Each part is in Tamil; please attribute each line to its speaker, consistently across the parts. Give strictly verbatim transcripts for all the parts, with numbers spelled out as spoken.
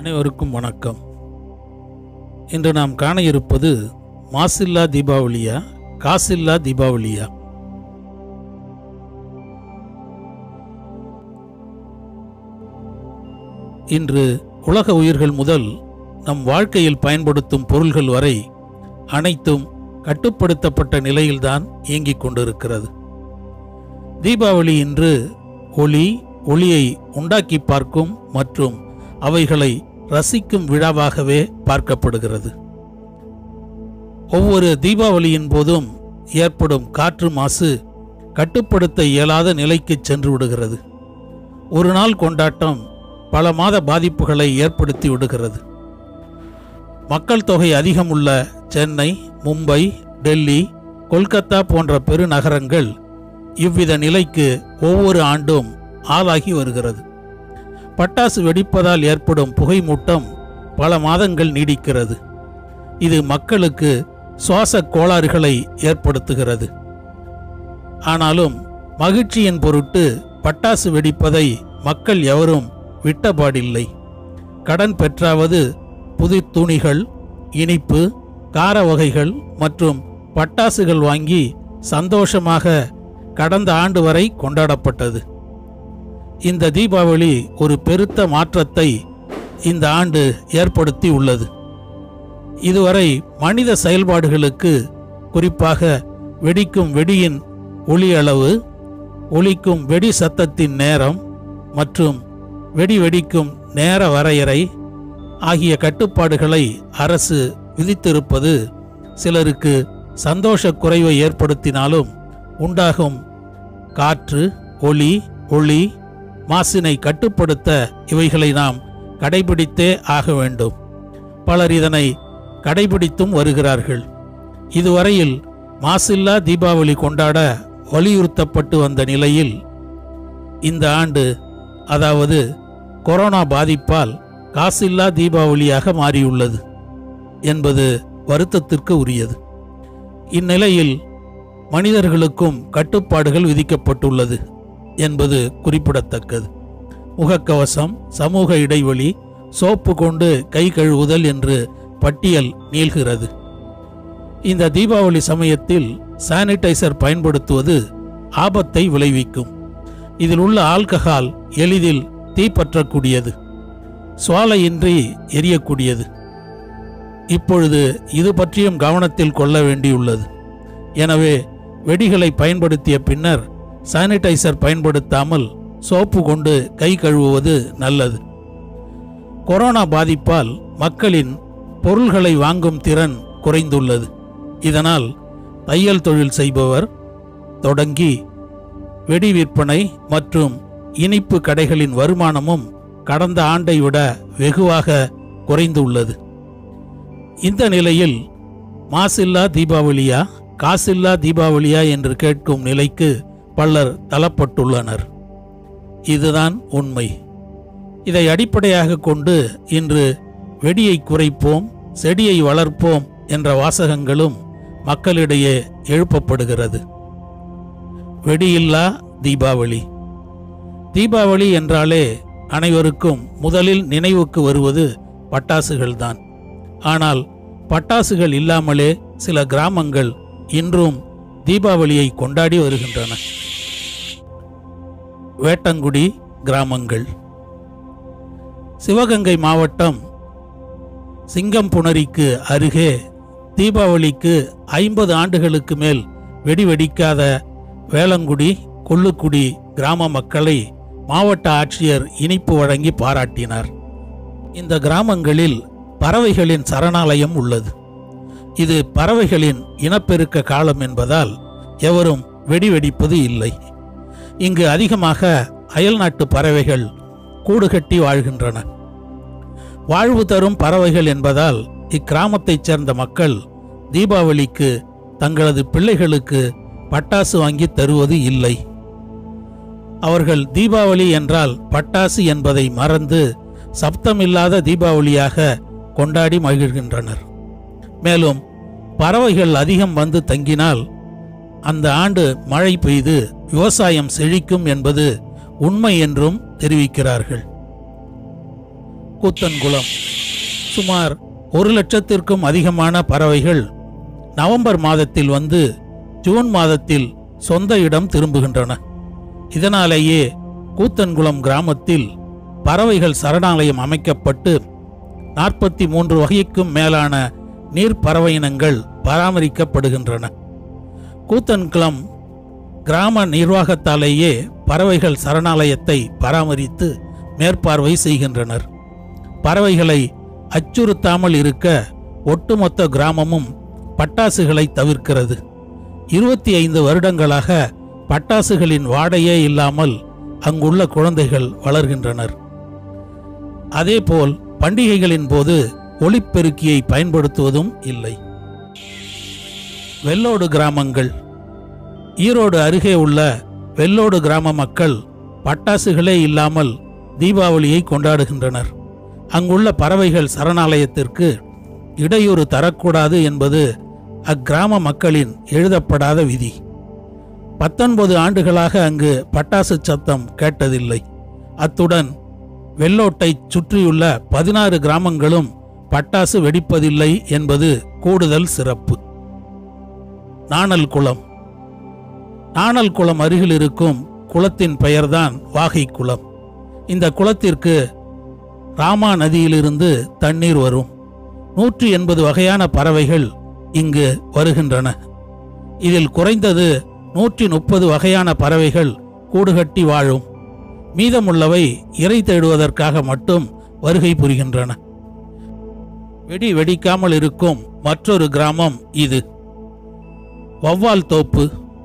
Speaker 1: அனைவருக்கும் வணக்கம். இன்று நாம் காண இருப்பது மாசில்லா தீபாவளியா காசில்லா தீபாவளியா? இன்று உலக உயிர்கள் முதல் நம் வாழ்க்கையில் பயன்படுத்தும் பொருள்கள் வரை அனைத்தும் கட்டுப்படுத்தப்பட்ட நிலையில்தான் இயங்கிக் கொண்டிருக்கிறது. தீபாவளி இன்று ஒளி ஒளியை உண்டாக்கி பார்க்கும் மற்றும் அவைகளை ரசிக்கும் விழாவாகவே பார்க்கப்படுகிறது. ஒவ்வொரு தீபாவளியின் போதும் ஏற்படும் காற்று மாசு கட்டுப்படுத்த இயலாத நிலைக்கு சென்று விடுகிறது. ஒரு நாள் கொண்டாட்டம் பல மாத பாதிப்புகளை ஏற்படுத்தி விடுகிறது. மக்கள் தொகை அதிகமுள்ள சென்னை, மும்பை, டெல்லி, கொல்கத்தா போன்ற பெருநகரங்கள் இவ்வித நிலைக்கு ஒவ்வொரு ஆண்டும் ஆளாகி வருகிறது. பட்டாசு வெடிப்பதால் ஏற்படும் புகை மூட்டம் பல மாதங்கள் நீடிக்கிறது. இது மக்களுக்கு சுவாச கோளாறுகளை ஏற்படுத்துகிறது. ஆனாலும் மகிழ்ச்சியின் பொருட்டு பட்டாசு வெடிப்பதை மக்கள் எவரும் விட்டபாடில்லை. கடன் பெற்றாவது புது துணிகள், இனிப்பு, கார வகைகள் மற்றும் பட்டாசுகள் வாங்கி சந்தோஷமாக கடந்த ஆண்டு வரை கொண்டாடப்பட்டது. இந்த தீபாவளி ஒரு பெருத்த மாற்றத்தை இந்த ஆண்டு ஏற்படுத்தி உள்ளது. இதுவரை மனித செயல்பாடுகளுக்கு, குறிப்பாக வெடிக்கும் வெடியின் ஒளி அளவு, ஒலிக்கும் வெடி சத்தத்தின் நேரம் மற்றும் வெடி வெடிக்கும் நேர வரையறை ஆகிய கட்டுப்பாடுகளை அரசு விதித்திருப்பது சிலருக்கு சந்தோஷ குறைவை ஏற்படுத்தினாலும் உண்டாகும் காற்று, ஒலி, ஒளி மாசினை கட்டுப்படுத்த இவைகளை நாம் கடைபிடித்தே ஆக வேண்டும். பலர் இதனை கடைபிடித்தும் வருகிறார்கள். இதுவரையில் மாசில்லா தீபாவளி கொண்டாட வலியுறுத்தப்பட்டு வந்த நிலையில் இந்த ஆண்டு, அதாவது கொரோனா பாதிப்பால் காசில்லா தீபாவளியாக மாறியுள்ளது என்பது வருத்தத்திற்கு உரியது. இந்நிலையில் மனிதர்களுக்கும் கட்டுப்பாடுகள் விதிக்கப்பட்டுள்ளது என்பது குறிப்பிடத்தக்கது. முகக்கவசம், சமூக இடைவெளி, சோப்பு கொண்டு கை கழுவுதல் என்று பட்டியல் நீள்கிறது. இந்த தீபாவளி சமயத்தில் சானிடைசர் பயன்படுத்துவது ஆபத்தை விளைவிக்கும். இதில் உள்ள ஆல்கஹால் எளிதில் தீப்பற்றக்கூடியது, சுவாலையின்றி எரியக்கூடியது. இப்பொழுது இது பற்றியும் கவனத்தில் கொள்ள வேண்டியுள்ளது. எனவே வெடிகளை பயன்படுத்திய பின்னர் சானிடைசர் பயன்படுத்தாமல் சோப்பு கொண்டு கை கழுவுவது நல்லது. கொரோனா பாதிப்பால் மக்களின் பொருள்களை வாங்கும் திறன் குறைந்துள்ளது. இதனால் தையல் தொழில் செய்பவர் தொடங்கி வெடி விற்பனை மற்றும் இனிப்பு கடைகளின் வருமானமும் கடந்த ஆண்டை விட வெகுவாக குறைந்துள்ளது. இந்த நிலையில் மாசில்லா தீபாவளியா காசில்லா தீபாவளியா என்று கேட்கும் நிலைக்கு பலர் தள்ளப்பட்டுள்ளனர். இதுதான் உண்மை. இதை அடிப்படையாக கொண்டு இன்று வெடியை குறைப்போம், செடியை வளர்ப்போம் என்ற வாசகங்களும் மக்களிடையே எழுப்பப்படுகிறது. வெடியில்லா தீபாவளி. தீபாவளி என்றாலே அனைவருக்கும் முதலில் நினைவுக்கு வருவது பட்டாசுகள்தான். ஆனால் பட்டாசுகள் இல்லாமலே சில கிராமங்கள் இன்றும் தீபாவளியை கொண்டாடி வருகின்றன. வேட்டங்குடி கிராமங்கள். சிவகங்கை மாவட்டம் சிங்கம்புணரிக்கு அருகே தீபாவளிக்கு ஐம்பது ஆண்டுகளுக்கு மேல் வெடி வெடிக்காத வேளங்குடி, கொள்ளுக்குடி கிராம மக்களை மாவட்ட ஆட்சியர் இனிப்பு வழங்கி பாராட்டினார். இந்த கிராமங்களில் பறவைகளின் சரணாலயம் உள்ளது. இது பறவைகளின் இனப்பெருக்க காலம் என்பதால் எவரும் வெடி வெடிப்பது இல்லை. இங்கு அதிகமாக அயல்நாட்டு பறவைகள் கூடு கட்டி வாழ்கின்றன. வாழ்வு தரும் பறவைகள் என்பதால் இக்கிராமத்தைச் சேர்ந்த மக்கள் தீபாவளிக்கு தங்களது பிள்ளைகளுக்கு பட்டாசு வாங்கி தருவது இல்லை. அவர்கள் தீபாவளி என்றால் பட்டாசு என்பதை மறந்து சப்தமில்லாத தீபாவளியாக கொண்டாடி மகிழ்கின்றனர். மேலும் பறவைகள் அதிகம் வந்து தங்கினால் அந்த ஆண்டு மழை பெய்து விவசாயம் செழிக்கும் என்பது உண்மை என்றும் தெரிவிக்கிறார்கள். கூத்தன்குளம். சுமார் ஒரு லட்சத்திற்கும் அதிகமான பறவைகள் நவம்பர் மாதத்தில் வந்து ஜூன் மாதத்தில் சொந்த இடம் திரும்புகின்றன. இதனாலேயே கூத்தன்குளம் கிராமத்தில் பறவைகள் சரணாலயம் அமைக்கப்பட்டு நாற்பத்தி மூன்று வகைக்கும் மேலான நீர்ப்பறவை இனங்கள் பராமரிக்கப்படுகின்றன. கூத்தன்குளம் கிராம நிர்வாகத்தாலேயே பறவைகள் சரணாலயத்தை பராமரித்து மேற்பார்வை செய்கின்றனர். பறவைகளை அச்சுறுத்தாமல் இருக்க ஒட்டுமொத்த கிராமமும் பட்டாசுகளை தவிர்க்கிறது. இருபத்தி ஐந்து வருடங்களாக பட்டாசுகளின் வாடையே இல்லாமல் அங்குள்ள குழந்தைகள் வளர்கின்றனர். அதேபோல் பண்டிகைகளின் போது ஒலிப்பெருக்கியை பயன்படுத்துவதும் இல்லை. வெள்ளோடு கிராமங்கள். ஈரோடு அருகே உள்ள வெள்ளோடு கிராம மக்கள் பட்டாசுகளே இல்லாமல் தீபாவளியை கொண்டாடுகின்றனர். அங்குள்ள பறவைகள் சரணாலயத்திற்கு இடையூறு தரக்கூடாது என்பது அக்கிராம மக்களின் எழுதப்படாத விதி. பத்தொன்பது ஆண்டுகளாக அங்கு பட்டாசு சத்தம் கேட்டதில்லை. அத்துடன் வெள்ளோட்டை சுற்றியுள்ள பதினாறு கிராமங்களும் பட்டாசு வெடிப்பதில்லை என்பது கூடுதல் சிறப்பு. நாணல் குளம். நாணல் குளம் அருகில் இருக்கும் குளத்தின் பெயர்தான் வாகை குளம். இந்த குளத்திற்கு ராமா நதியிலிருந்து தண்ணீர் வரும். நூற்றி எண்பது வகையான பறவைகள் இங்கு வருகின்றன. இதில் குறைந்தது நூற்றி முப்பது வகையான பறவைகள் கூடுகட்டி வாழும். மீதமுள்ளவை இறை தேடுவதற்காக மட்டும் வருகை புரிகின்றன. வெடி வெடிக்காமல் இருக்கும் மற்றொரு கிராமம் இது, வௌவால் தோப்பு.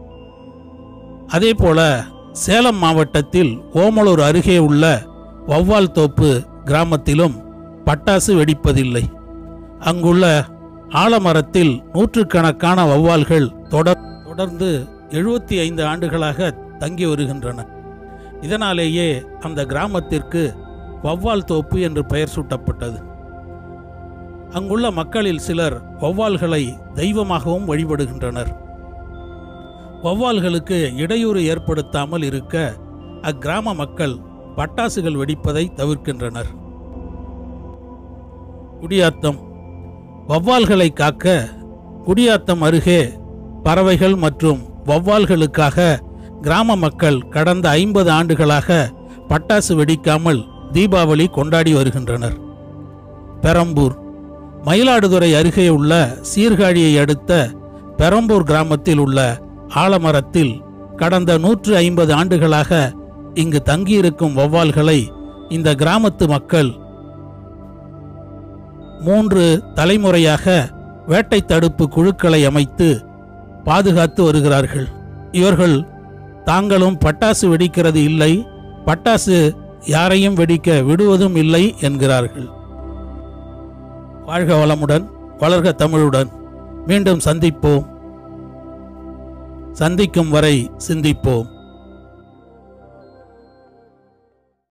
Speaker 1: அதேபோல சேலம் மாவட்டத்தில் ஓமலூர் அருகே உள்ள வௌவால் தோப்பு கிராமத்திலும் பட்டாசு வெடிப்பதில்லை. அங்குள்ள ஆலமரத்தில் நூற்றுக்கணக்கான வௌவால்கள் தொடர் தொடர்ந்து எழுபத்தி ஐந்து ஆண்டுகளாக தங்கி வருகின்றன. இதனாலேயே அந்த கிராமத்திற்கு வௌவால் தோப்பு என்று பெயர் சூட்டப்பட்டது. அங்குள்ள மக்களில் சிலர் வௌவால்களை தெய்வமாகவும் வழிபடுகின்றனர். வௌவால்களுக்கு இடையூறு ஏற்படுத்தாமல் இருக்க அக்கிராம மக்கள் பட்டாசுகள் வெடிப்பதை தவிர்க்கின்றனர். குடியாத்தம். வௌவால்களை காக்க குடியாத்தம் அருகே பறவைகள் மற்றும் வௌவால்களுக்காக கிராம மக்கள் கடந்த ஐம்பது ஆண்டுகளாக பட்டாசு வெடிக்காமல் தீபாவளி கொண்டாடி வருகின்றனர். பெரம்பூர். மயிலாடுதுறை அருகே உள்ள சீர்காழியை அடுத்த பெரம்பூர் கிராமத்தில் உள்ள ஆலமரத்தில் கடந்த நூற்று ஐம்பது ஆண்டுகளாக இங்கு தங்கியிருக்கும் வௌவால்களை இந்த கிராமத்து மக்கள் மூன்று தலைமுறையாக வேட்டை தடுப்பு குழுக்களை அமைத்து பாதுகாத்து வருகிறார்கள். இவர்கள் தாங்களும் பட்டாசு வெடிக்கிறது இல்லை, பட்டாசு யாரையும் வெடிக்க விடுவதும் இல்லை என்கிறார்கள். வாழ்க வளமுடன், வளர்க தமிழுடன். மீண்டும் சந்திப்போம். சந்திக்கும் வரை சிந்திப்போம்.